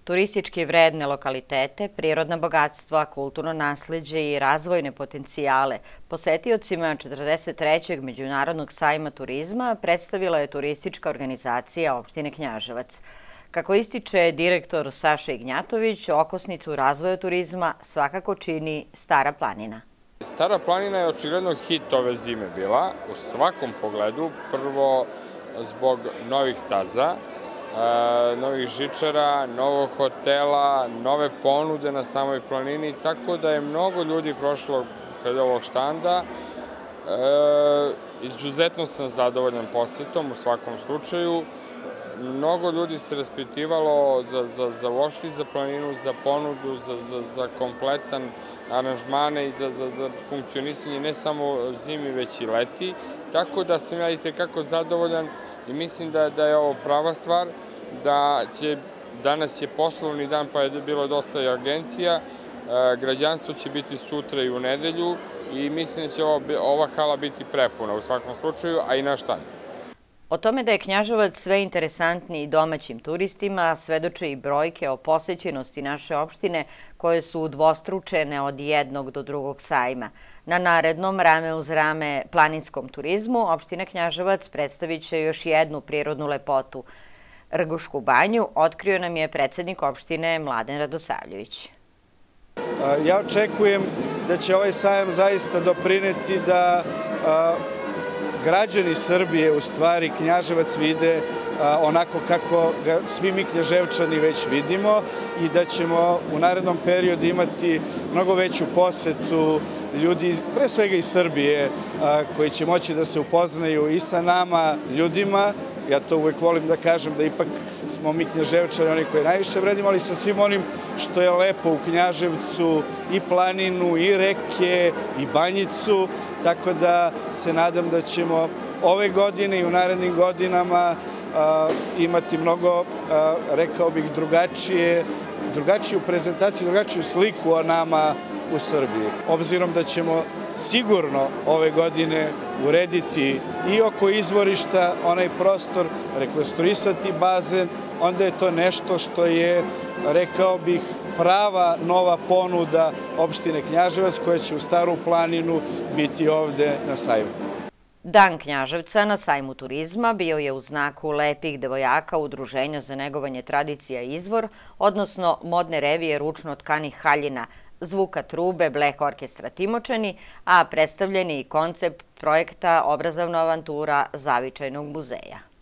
Turistički vredne lokalitete, prirodna bogatstva, kulturno nasleđe i razvojne potencijale posetiocima 43. Međunarodnog sajma turizma predstavila je turistička organizacija opštine Knjaževac. Kako ističe direktor Saša Ignjatović, okosnicu razvoja turizma svakako čini Stara planina. Stara planina je očigledno hit ove zime bila u svakom pogledu. Prvo zbog novih staza, novih žičara, novog hotela, nove ponude na samoj planini, tako da je mnogo ljudi prošlo kod ovog štanda. Izuzetno sam zadovoljan posetom u svakom slučaju. Mnogo ljudi se raspitivalo za uopšte za planinu, za ponudu, za kompletan aranžmane i za funkcionisanje ne samo zimi, već i leti. Tako da sam ja itekako zadovoljan i mislim da je ovo prava stvar, danas je poslovni dan pa je bilo dosta i agencija, građanstvo će biti sutra i u nedelju i mislim da će ova hala biti prepuna u svakom slučaju, a i naš štand. O tome da je Knjaževac sve interesantniji domaćim turistima svedoče i brojke o posećenosti naše opštine koje su udvostručene od jednog do drugog sajma. Na narednom rame uz rame planinskom turizmu opština Knjaževac predstavit će još jednu prirodnu lepotu. Rgušku banju otkrio nam je predsednik opštine Mladen Radosavljević. Ja očekujem da će ovaj sajam zaista doprineti da građani Srbije, u stvari, Knjaževac vide onako kako ga svi mi Knjaževčani već vidimo i da ćemo u narednom periodu imati mnogo veću posetu ljudi, pre svega iz Srbije, koji će moći da se upoznaju i sa nama, ljudima. Ja to uvek volim da kažem da ipak smo mi Knjaževčani oni koji najviše vredimo, ali sa svim onim što je lepo u Knjaževcu, i planinu, i reke, i banjicu, tako da se nadam da ćemo ove godine i u narednim godinama imati mnogo, rekao bih, drugačiju prezentaciju, drugačiju sliku o nama u Srbiji. Obzirom da ćemo sigurno ove godine urediti i oko izvorišta onaj prostor, rekonstruisati bazen, onda je to nešto što je, rekao bih, prava nova ponuda opštine Knjaževac koja će u Staru planinu biti ovde na sajmu. Dan Knjaževca na sajmu turizma bio je u znaku lepih devojaka Udruženja za negovanje tradicija Izvor, odnosno modne revije ručno tkanih haljina, zvuka trube Bleh orkestra Timočani, a predstavljen je i koncept projekta Obrazovna avantura Zavičajnog muzeja.